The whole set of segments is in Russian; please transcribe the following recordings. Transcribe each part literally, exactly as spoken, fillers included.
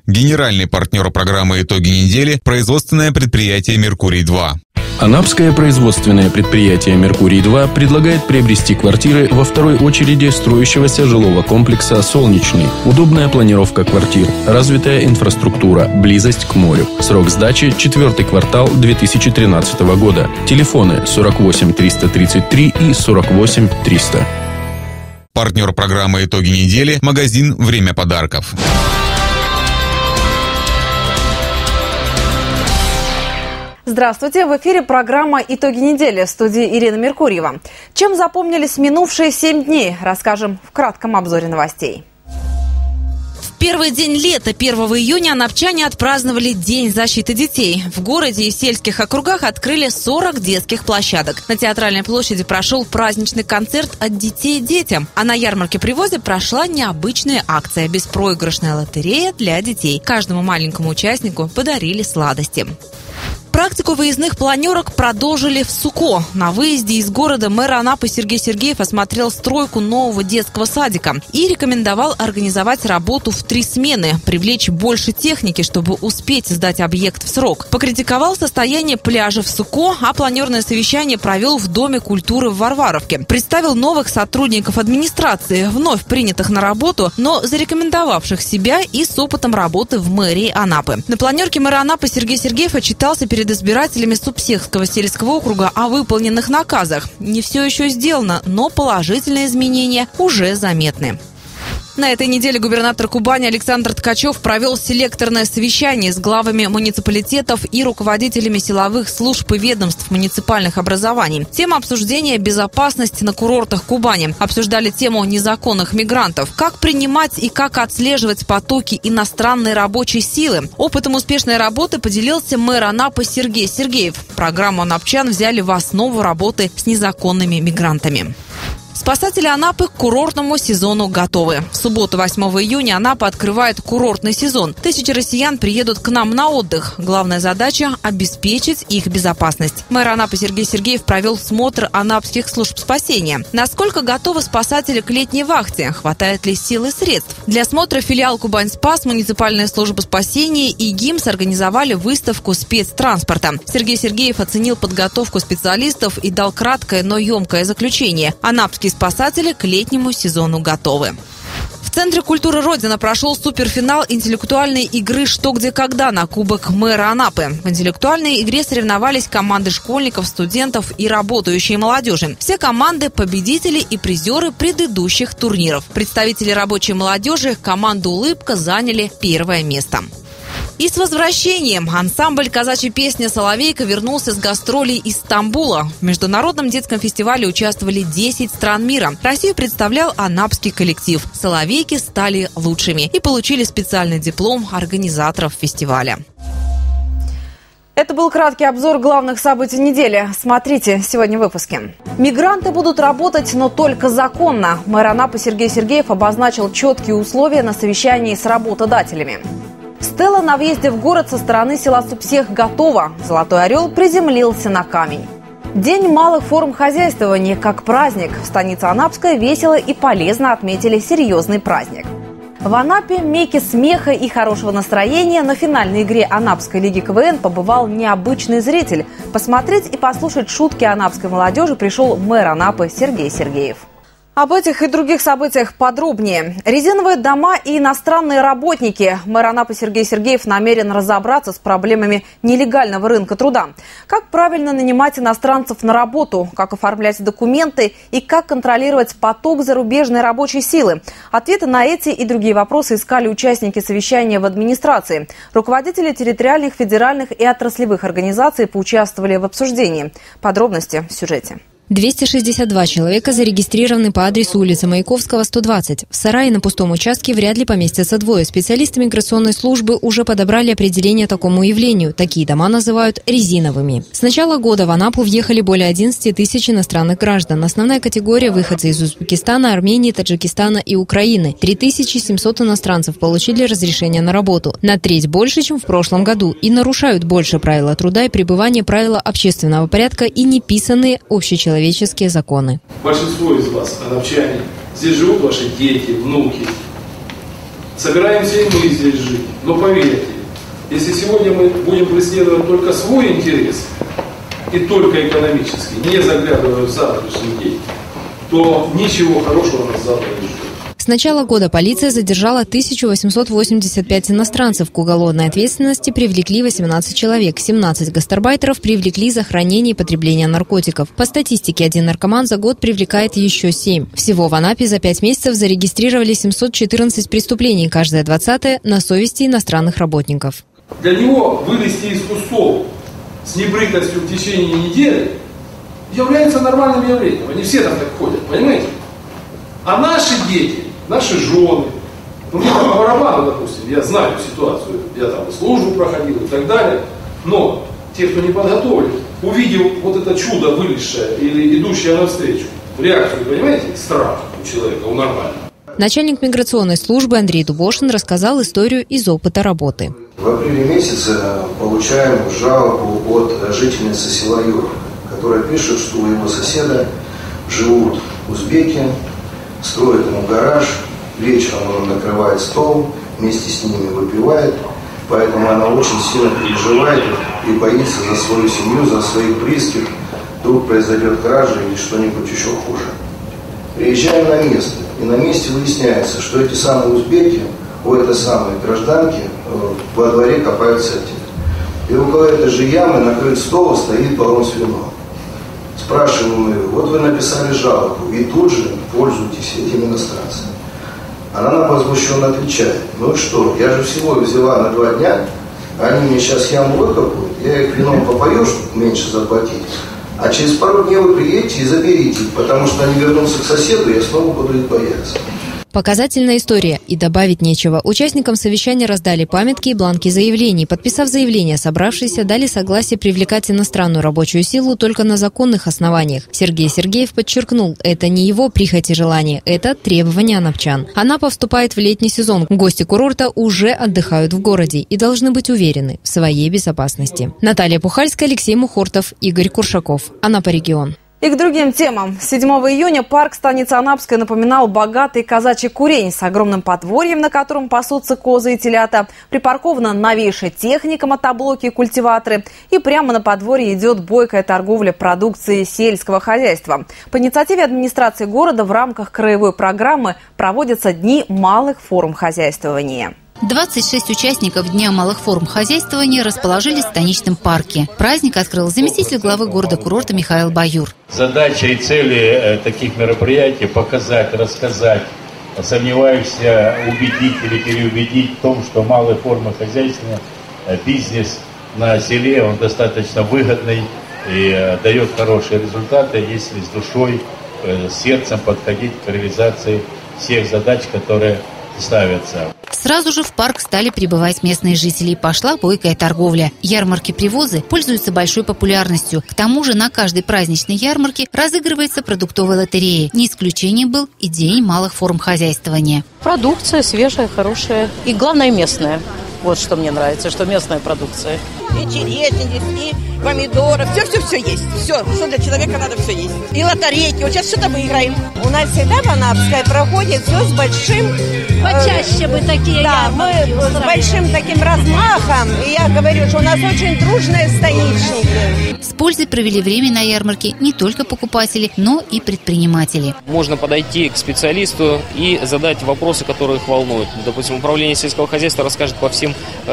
Генеральный партнер программы «Итоги недели» – производственное предприятие «Меркурий-два». Анапское производственное предприятие «Меркурий-два» предлагает приобрести квартиры во второй очереди строящегося жилого комплекса «Солнечный». Удобная планировка квартир, развитая инфраструктура, близость к морю. Срок сдачи – четвертый квартал две тысячи тринадцатого года. Телефоны сорок восемь триста тридцать три и сорок восемь триста. Партнер программы «Итоги недели» – магазин «Время подарков». Здравствуйте! В эфире программа «Итоги недели», в студии Ирина Меркурьева. Чем запомнились минувшие семь дней, расскажем в кратком обзоре новостей. В первый день лета, первого июня, анапчане отпраздновали День защиты детей. В городе и сельских округах открыли сорок детских площадок. На Театральной площади прошел праздничный концерт «От детей детям». А на ярмарке привозе прошла необычная акция – беспроигрышная лотерея для детей. Каждому маленькому участнику подарили сладости. Практику выездных планерок продолжили в Суко. На выезде из города мэр Анапы Сергей Сергеев осмотрел стройку нового детского садика и рекомендовал организовать работу в три смены, привлечь больше техники, чтобы успеть сдать объект в срок. Покритиковал состояние пляжа в Суко, а планерное совещание провел в Доме культуры в Варваровке. Представил новых сотрудников администрации, вновь принятых на работу, но зарекомендовавших себя и с опытом работы в мэрии Анапы. На планерке мэра Анапы Сергей Сергеев отчитался перед избирателями Супсехского сельского округа о выполненных наказах. Не все еще сделано, но положительные изменения уже заметны. На этой неделе губернатор Кубани Александр Ткачев провел селекторное совещание с главами муниципалитетов и руководителями силовых служб и ведомств муниципальных образований. Тема обсуждения – безопасность на курортах Кубани. Обсуждали тему незаконных мигрантов. Как принимать и как отслеживать потоки иностранной рабочей силы. Опытом успешной работы поделился мэр Анапы Сергей Сергеев. Программу анапчан взяли в основу работы с незаконными мигрантами. Спасатели Анапы к курортному сезону готовы. В субботу, восьмого июня, Анапа открывает курортный сезон. Тысячи россиян приедут к нам на отдых. Главная задача – обеспечить их безопасность. Мэр Анапы Сергей Сергеев провел смотр анапских служб спасения. Насколько готовы спасатели к летней вахте? Хватает ли сил и средств? Для смотра филиал «Кубань-Спас», муниципальная служба спасения и ГИМС организовали выставку спецтранспорта. Сергей Сергеев оценил подготовку специалистов и дал краткое, но емкое заключение. Анапские спасатели к летнему сезону готовы. В Центре культуры Родина прошел суперфинал интеллектуальной игры «Что, где, когда» на Кубок мэра Анапы. В интеллектуальной игре соревновались команды школьников, студентов и работающей молодежи. Все команды – победители и призеры предыдущих турниров. Представители рабочей молодежи, команда «Улыбка» заняли первое место. И с возвращением! Ансамбль «Казачья песня Соловейка» вернулся с гастролей из Стамбула. В международном детском фестивале участвовали десять стран мира. Россию представлял анапский коллектив. Соловейки стали лучшими и получили специальный диплом организаторов фестиваля. Это был краткий обзор главных событий недели. Смотрите сегодня в выпуске. Мигранты будут работать, но только законно. Мэр Анапы Сергей Сергеев обозначил четкие условия на совещании с работодателями. Стела на въезде в город со стороны села Супсех готова. Золотой орел приземлился на камень. День малых форм хозяйствования как праздник. В станице Анапская весело и полезно отметили серьезный праздник. В Анапе мейки смеха и хорошего настроения на финальной игре Анапской лиги КВН побывал необычный зритель. Посмотреть и послушать шутки анапской молодежи пришел мэр Анапы Сергей Сергеев. Об этих и других событиях подробнее. Резиновые дома и иностранные работники. Мэр Анапы Сергей Сергеев намерен разобраться с проблемами нелегального рынка труда. Как правильно нанимать иностранцев на работу, как оформлять документы и как контролировать поток зарубежной рабочей силы. Ответы на эти и другие вопросы искали участники совещания в администрации. Руководители территориальных, федеральных и отраслевых организаций поучаствовали в обсуждении. Подробности в сюжете. двести шестьдесят два человека зарегистрированы по адресу улицы Маяковского, сто двадцать. В сарае на пустом участке вряд ли поместятся двое. Специалисты миграционной службы уже подобрали определение такому явлению. Такие дома называют резиновыми. С начала года в Анапу въехали более одиннадцати тысяч иностранных граждан. Основная категория – выходцы из Узбекистана, Армении, Таджикистана и Украины. три тысячи семьсот иностранцев получили разрешение на работу. На треть больше, чем в прошлом году. И нарушают больше правила труда и пребывания, правила общественного порядка и неписанные общечеловеческие человеческие законы. Большинство из вас, анапчане, здесь живут ваши дети, внуки. собираемся и мы здесь жить. Но поверьте, если сегодня мы будем преследовать только свой интерес, и только экономически, не заглядывая в завтрашний день, то ничего хорошего нас завтра не ждет. С начала года полиция задержала тысячу восемьсот восемьдесят пять иностранцев. К уголовной ответственности привлекли восемнадцать человек. семнадцать гастарбайтеров привлекли за хранение и потребление наркотиков. По статистике, один наркоман за год привлекает еще семь. Всего в Анапе за пять месяцев зарегистрировали семьсот четырнадцать преступлений, каждое двадцатое на совести иностранных работников. Для него вылезти из кустов с небритостью в течение недели является нормальным явлением. Они все там так ходят, понимаете? А наши дети, наши жены, ну мне там по барабану, допустим, я знаю ситуацию, я там и службу проходил и так далее, но те, кто не подготовлен, увидев вот это чудо вылезшее или идущее навстречу, реакцию, понимаете, страх у человека, у нормального. Начальник миграционной службы Андрей Дубошин рассказал историю из опыта работы. В апреле месяце получаем жалобу от жительницы села Юров, которая пишет, что у его соседа живут узбеки, строит ему гараж, вечером он накрывает стол, вместе с ними выпивает, поэтому она очень сильно переживает и боится за свою семью, за своих близких. Вдруг произойдет кража или что-нибудь еще хуже. Приезжаем на место, и на месте выясняется, что эти самые узбеки у этой самой гражданки во дворе копают септик. И около этой же ямы накрыт стол, стоит баллон с вином. Спрашиваем мы, вот вы написали жалобу, и тут же пользуетесь этим иностранцем. Она нам возмущенно отвечает, ну и что, я же всего взяла на два дня, они мне сейчас яму выкопают, я их вином попою, чтобы меньше заплатить, а через пару дней вы приедете и заберите, потому что они вернутся к соседу, и я снова буду их бояться. Показательная история. И добавить нечего. Участникам совещания раздали памятки и бланки заявлений. Подписав заявление, собравшиеся дали согласие привлекать иностранную рабочую силу только на законных основаниях. Сергей Сергеев подчеркнул, это не его прихоть и желание, это требования анапчан. Анапа вступает в летний сезон. Гости курорта уже отдыхают в городе и должны быть уверены в своей безопасности. Наталья Пухальская, Алексей Мухортов, Игорь Куршаков. Анапа регион. И к другим темам. седьмого июня парк станицы Анапской напоминал богатый казачий курень с огромным подворьем, на котором пасутся козы и телята. Припаркована новейшая техника, мотоблоки и культиваторы. И прямо на подворье идет бойкая торговля продукцией сельского хозяйства. По инициативе администрации города в рамках краевой программы проводятся дни малых форм хозяйствования. двадцать шесть участников Дня малых форм хозяйствования расположились в станичном парке. Праздник открыл заместитель главы города-курорта Михаил Баюр. Задача и цели таких мероприятий – показать, рассказать, сомневающихся убедить или переубедить в том, что малые формы хозяйствования, бизнес на селе, он достаточно выгодный и дает хорошие результаты, если с душой, с сердцем подходить к реализации всех задач, которые ставятся. Сразу же в парк стали прибывать местные жители. Пошла бойкая торговля. Ярмарки-привозы пользуются большой популярностью. К тому же на каждой праздничной ярмарке разыгрывается продуктовая лотерея. Не исключением был и День малых форм хозяйствования. Продукция свежая, хорошая и, главное, местная. Вот что мне нравится, что местная продукция. И черешни, и помидоры, все-все-все есть. Все, что для человека надо, все есть. И лотерейки. Вот сейчас что-то выиграем. У нас всегда в Анапской проходит все с большим... Почаще бы такие Да, мы с большим таким размахом. И я говорю, что у нас очень дружные станичники. С пользой провели время на ярмарке не только покупатели, но и предприниматели. Можно подойти к специалисту и задать вопросы, которые их волнуют. Допустим, управление сельского хозяйства расскажет по всем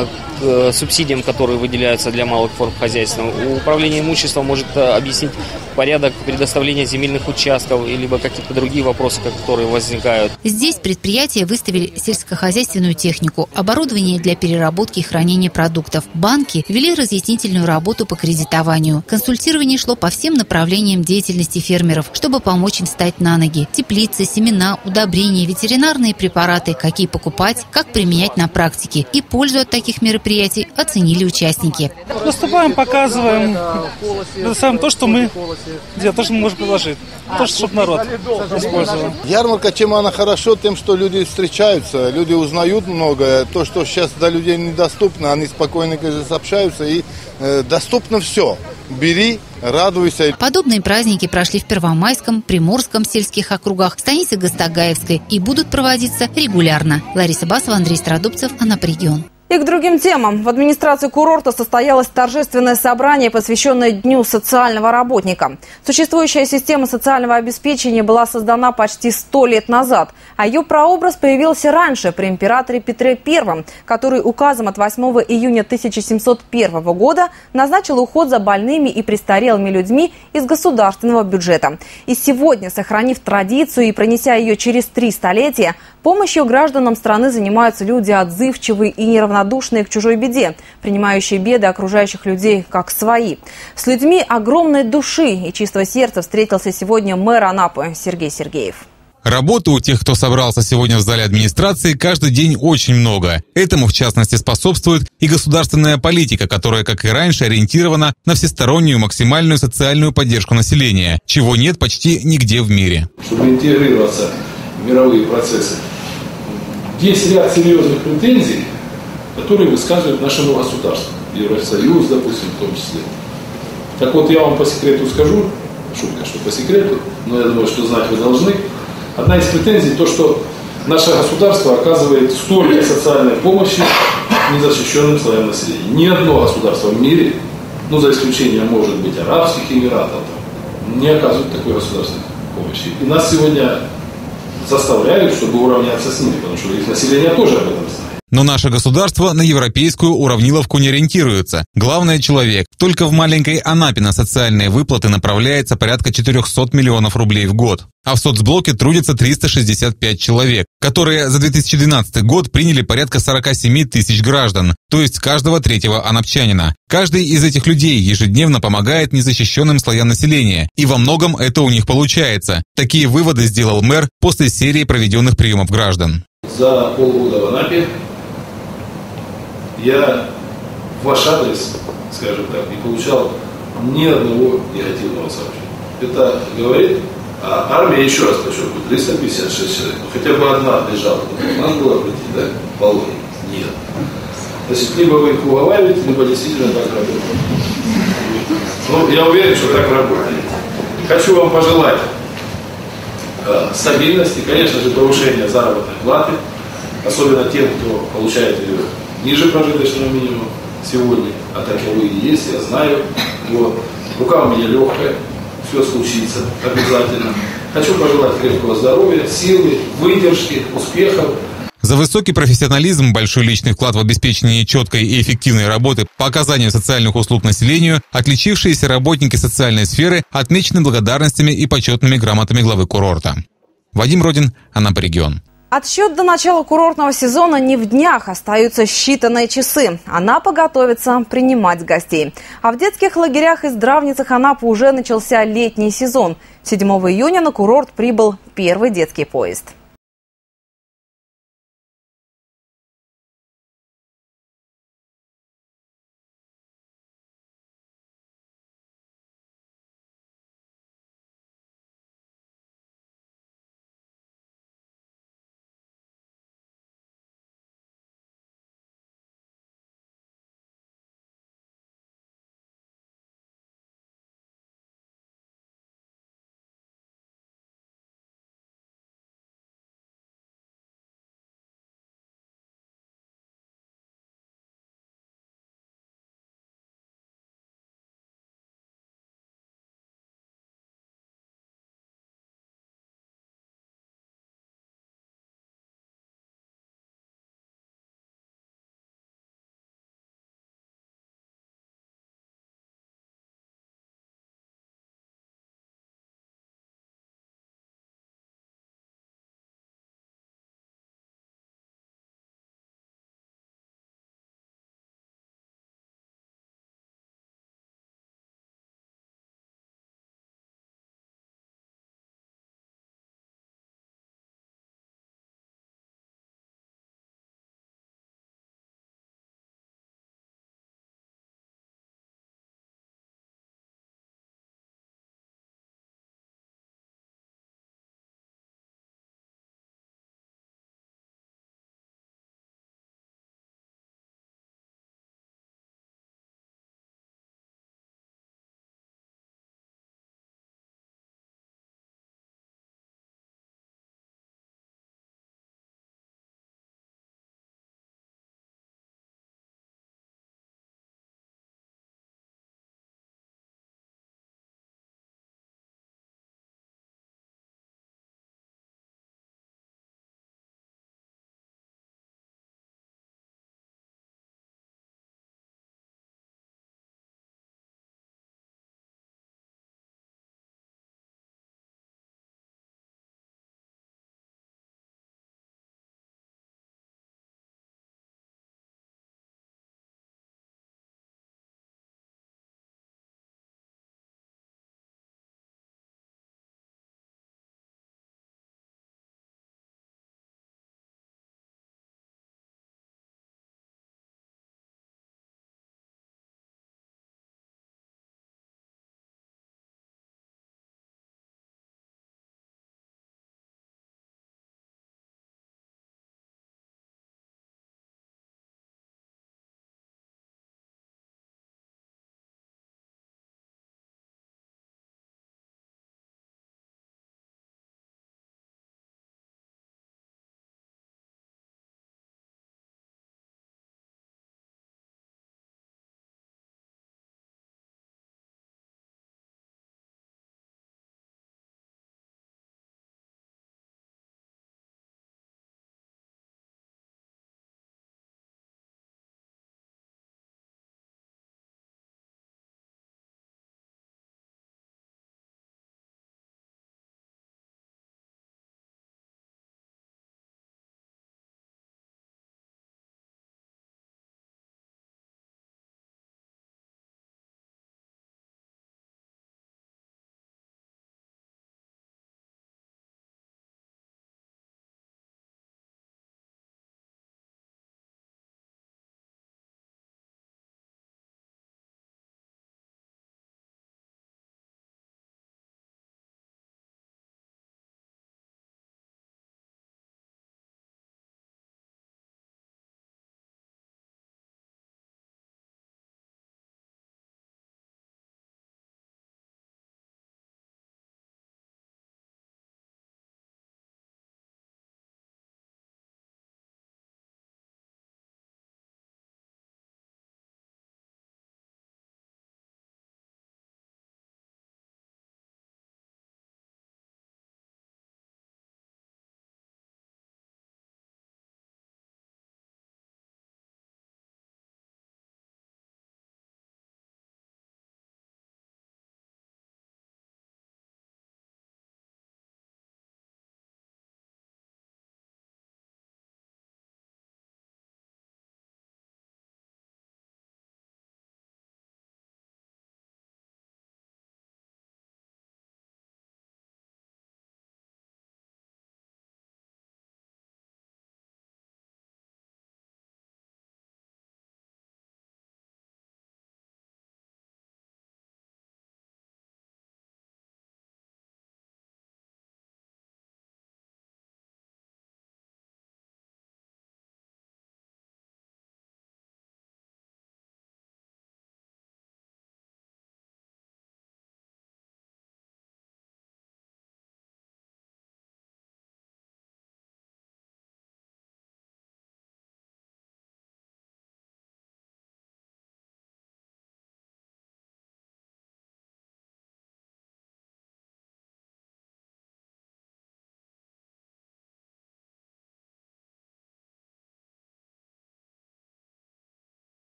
э, субсидиям, которые выделяются для малых форм хозяйства. Управление имуществом может объяснить порядок предоставления земельных участков, либо какие-то другие вопросы, которые возникают. Здесь предприятия выставили сельскохозяйственную технику, оборудование для переработки и хранения продуктов. Банки вели разъяснительную работу по кредитованию. Консультирование шло по всем направлениям деятельности фермеров, чтобы помочь им встать на ноги. Теплицы, семена, удобрения, ветеринарные препараты, какие покупать, как применять на практике. И пользу от таких мероприятий оценили участники. Выступаем, показываем, предоставим то, что мы делаем, то, что мы можем предложить, то, чтобы народ использовал. Ярмарка, чем она хорошо, тем, что люди встречаются, люди узнают многое. То, что сейчас до людей недоступно, они спокойно, конечно, общаются, и э, доступно все. бери, радуйся. Подобные праздники прошли в Первомайском, Приморском сельских округах, станице Гастогайевской и будут проводиться регулярно. Лариса Басова, Андрей Стародубцев, Анапрегион. И к другим темам. В администрации курорта состоялось торжественное собрание, посвященное Дню социального работника. Существующая система социального обеспечения была создана почти сто лет назад, а ее прообраз появился раньше, при императоре Петре Первом, который указом от восьмого июня тысяча семьсот первого года назначил уход за больными и престарелыми людьми из государственного бюджета. И сегодня, сохранив традицию и пронеся ее через три столетия, помощью гражданам страны занимаются люди отзывчивые и неравнодушные. Равнодушные к чужой беде, принимающие беды окружающих людей как свои. С людьми огромной души и чистого сердца встретился сегодня мэр Анапы Сергей Сергеев. Работы у тех, кто собрался сегодня в зале администрации, каждый день очень много. Этому, в частности, способствует и государственная политика, которая, как и раньше, ориентирована на всестороннюю максимальную социальную поддержку населения, чего нет почти нигде в мире. Чтобы интегрироваться в мировые процессы, есть ряд серьезных претензий, которые высказывают нашему государству. Евросоюз, допустим, в том числе. Так вот, я вам по секрету скажу, шутка, что по секрету, но я думаю, что знать вы должны. Одна из претензий то, что наше государство оказывает столько социальной помощи незащищенным слоям населения. Ни одно государство в мире, ну за исключением, может быть, Арабских Эмиратов, не оказывает такой государственной помощи. И нас сегодня заставляют, чтобы уравняться с ними, потому что их население тоже об этом знает. Но наше государство на европейскую уравниловку не ориентируется. Главное – человек. Только в маленькой Анапе на социальные выплаты направляется порядка четырехсот миллионов рублей в год. А в соцблоке трудится триста шестьдесят пять человек, которые за две тысячи двенадцатый год приняли порядка сорок семь тысяч граждан, то есть каждого третьего анапчанина. Каждый из этих людей ежедневно помогает незащищенным слоям населения, и во многом это у них получается. Такие выводы сделал мэр после серии проведенных приемов граждан. За полгода в Анапе я в ваш адрес, скажем так, не получал ни одного негативного сообщения. Это говорит, а армия, еще раз подчеркиваю, триста пятьдесят шесть человек. Ну, хотя бы одна лежала. Надо было прийти, да? Полный. Нет. Значит, либо вы их уговариваете, либо действительно так работает. Ну, я уверен, что так работает. Хочу вам пожелать э, стабильности, конечно же, повышения заработной платы, особенно тем, кто получает ее ниже прожиточного минимума сегодня, а таковые есть, я знаю. Вот. Рука у меня легкая, все случится обязательно. Хочу пожелать крепкого здоровья, силы, выдержки, успехов. За высокий профессионализм, большой личный вклад в обеспечение четкой и эффективной работы по оказанию социальных услуг населению отличившиеся работники социальной сферы отмечены благодарностями и почетными грамотами главы курорта. Вадим Родин, Анапрегион. Отсчет до начала курортного сезона не в днях, остаются считанные часы. Анапа готовится принимать гостей. А в детских лагерях и здравницах Анапы уже начался летний сезон. седьмого июня на курорт прибыл первый детский поезд.